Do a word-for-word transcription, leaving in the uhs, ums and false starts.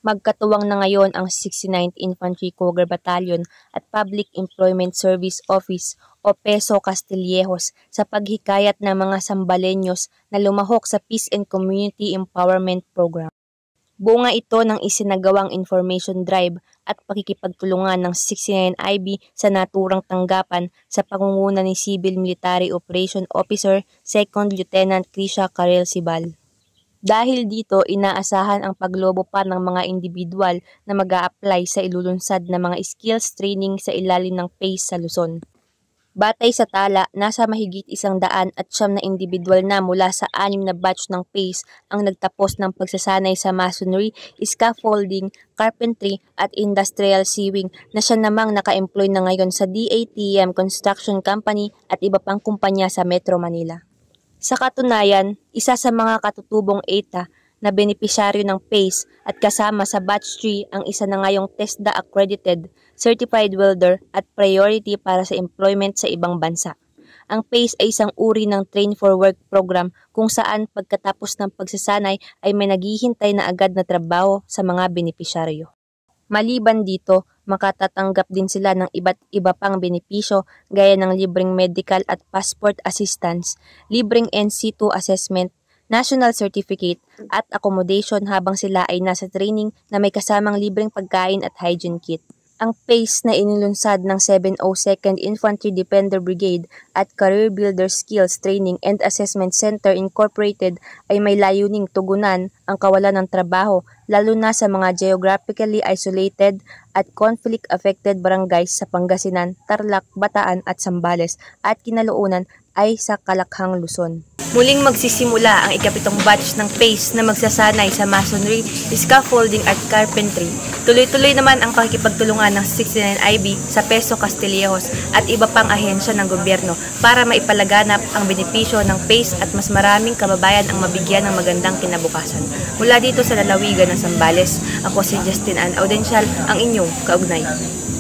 Magkatuwang na ngayon ang sixty-ninth Infantry Cougar Battalion at Public Employment Service Office o Peso Castillejos sa paghikayat ng mga Sambaleños na lumahok sa Peace and Community Empowerment Program. Bunga ito ng isinagawang information drive at pakikipagtulungan ng sixty-nine I B sa naturang tanggapan sa pangunguna ni Civil Military Operation Officer Second Lieutenant Krisha Karel Sibal. Dahil dito, inaasahan ang paglobo pa ng mga individual na mag-a-apply sa ilulunsad na mga skills training sa ilalim ng PACE sa Luzon. Batay sa tala, nasa mahigit isang daan at siyam na individual na mula sa anim na batch ng PACE ang nagtapos ng pagsasanay sa masonry, scaffolding, carpentry at industrial sewing na siya namang naka-employ na ngayon sa D A T M Construction Company at iba pang kumpanya sa Metro Manila. Sa katunayan, isa sa mga katutubong E T A na benepisyaryo ng PACE at kasama sa Batch three ang isa na ngayong TESDA accredited, certified welder at priority para sa employment sa ibang bansa. Ang PACE ay isang uri ng Train for Work program kung saan pagkatapos ng pagsasanay ay may naghihintay na agad na trabaho sa mga benepisyaryo. Maliban dito, makatatanggap din sila ng iba't iba pang benepisyo gaya ng libreng medical at passport assistance, libreng N C two assessment, national certificate at accommodation habang sila ay nasa training na may kasamang libreng pagkain at hygiene kit. Ang PACE na inilunsad ng seven oh second Infantry Defender Brigade at Career Builder Skills Training and Assessment Center Incorporated ay may layuning tugunan ang kawalan ng trabaho lalo na sa mga geographically isolated at conflict-affected barangays sa Pangasinan, Tarlac, Bataan at Zambales at kinaloonan ay sa Kalakhang, Luzon. Muling magsisimula ang ikapitong batch ng PACE na magsasanay sa masonry, scaffolding at carpentry. Tuloy-tuloy naman ang pakikipagtulungan ng sixty-nine I B sa Peso Castillejos at iba pang ahensya ng gobyerno para maipalaganap ang benepisyo ng PACE at mas maraming kababayan ang mabigyan ng magandang kinabukasan. Mula dito sa lalawigan ng Zambales, ako si Justin Ann Audencial, ang inyong kaugnay.